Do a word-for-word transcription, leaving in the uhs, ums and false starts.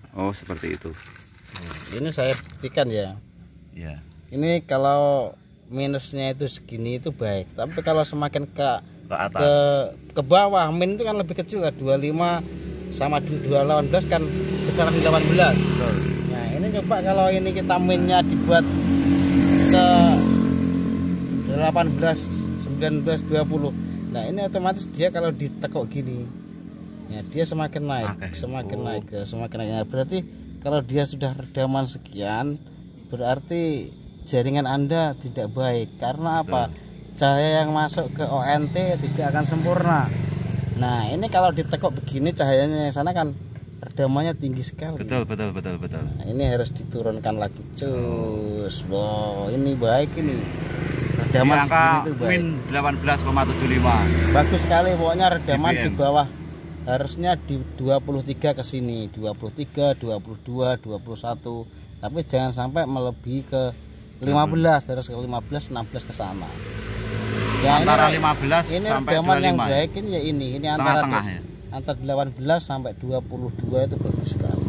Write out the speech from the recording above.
Oh, seperti itu. Ini saya buktikan ya. Ya. Ini kalau minusnya itu segini itu baik, tapi kalau semakin ke Ke atas. ke ke bawah, min itu kan lebih kecil lah, dua puluh lima sama dua delapan belas kan besaran delapan belas. Betul. Nah, ini coba kalau ini kita minnya dibuat ke delapan belas, sembilan belas, dua puluh. Nah, ini otomatis dia kalau ditekuk gini, ya dia semakin naik, Okay. semakin Oh. naik, semakin naik. Nah, berarti kalau dia sudah redaman sekian, berarti jaringan Anda tidak baik. Karena apa? Betul. Cahaya yang masuk ke O N T tidak akan sempurna. Nah, ini kalau ditekuk begini cahayanya yang sana kan redamannya tinggi sekali. Betul, betul, betul, betul. Nah, ini harus diturunkan lagi, cus. Wow, ini baik ini. Redaman Di angka segini itu baik. min delapan belas koma tujuh lima. Bagus sekali, pokoknya redaman D P M. di bawah harusnya di dua puluh tiga ke sini, dua puluh tiga, dua puluh dua, dua puluh satu. Tapi jangan sampai melebihi ke lima belas, harus ke lima belas, enam belas ke sana. Ya, Antara ini, lima belas ini sampai redaman dua puluh yang lima. baik ini ya ini, ini antara Tengah-tengah ya. antara delapan belas sampai dua puluh dua itu bagus sekali.